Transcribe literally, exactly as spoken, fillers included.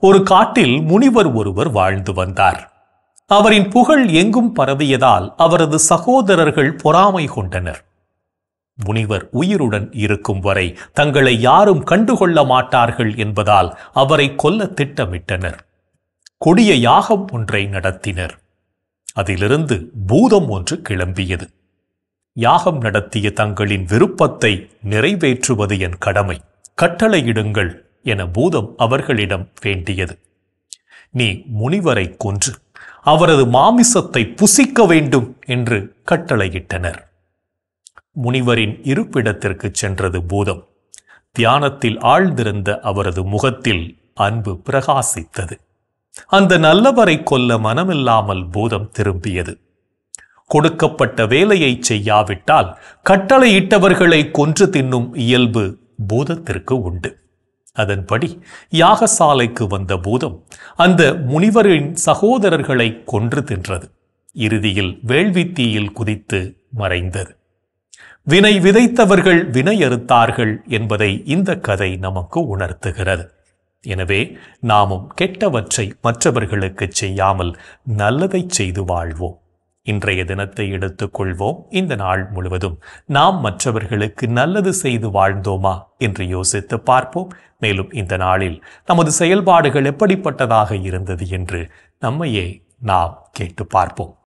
ஒரு காட்டில் முனிவர் ஒருவர் வாழ்ந்து வந்தார். அவரின் புகழ் எங்கும் பரவியதால் அவரது சகோதரர்கள் பொறாமை கொண்டனர். முனிவர் உயிருடன் இருக்கும் வரை தங்களை யாரும் கண்டுகொள்ள மாட்டார்கள் என்பதால் அவரை கொல்ல திட்டமிட்டனர். கொடிய யாகம் ஒன்றை நடத்தினர். அதிலிருந்து பூதம் ஒன்று கிளம்பியது. யாகம் நடத்திய தங்களின் விருப்பத்தை நிறைவேற்றுவது என் கடமை, கட்டளையிடுங்கள் என பூதம் அவர்களிடம் வேண்டியது. நீ முனிவரை கொன்று அவரது மாமிசத்தை புசிக்க வேண்டும் என்று கட்டளையிட்டனர். முனிவரின் இருப்பிடத்திற்கு சென்றது பூதம். தியானத்தில் ஆழ்ந்திருந்த அவரது முகத்தில் அன்பு பிரகாசித்தது. அந்த நல்லவரை கொல்ல மனமில்லாமல் பூதம் திரும்பியது. கொடுக்கப்பட்ட வேலையை செய்யாவிட்டால் கட்டளையிட்டவர்களை கொன்று தின்னும் இயல்பு பூதத்திற்கு உண்டு. அதன்படி யாகசாலைக்கு வந்த பூதம் அந்த முனிவரின் சகோதரர்களை கொன்று தின்றது. இறுதியில் வேள்வித்தீயில் குதித்து மறைந்தது. வினை விதைத்தவர்கள் வினை அறுத்தார்கள் என்பதை இந்த கதை நமக்கு உணர்த்துகிறது. எனவே நாமும் கெட்டவற்றை மற்றவர்களுக்கு செய்யாமல் நல்லதை செய்து வாழ்வோம். இன்றைய தினத்தை எடுத்துக்கொள்வோம். இந்த நாள் முழுவதும் நாம் மற்றவர்களுக்கு நல்லது செய்து வாழ்ந்தோமா என்று யோசித்து பார்ப்போம். மேலும் இந்த நாளில் நமது செயல்பாடுகள் எப்படிப்பட்டதாக இருந்தது என்று நம்மையே நாம் கேட்டு பார்ப்போம்.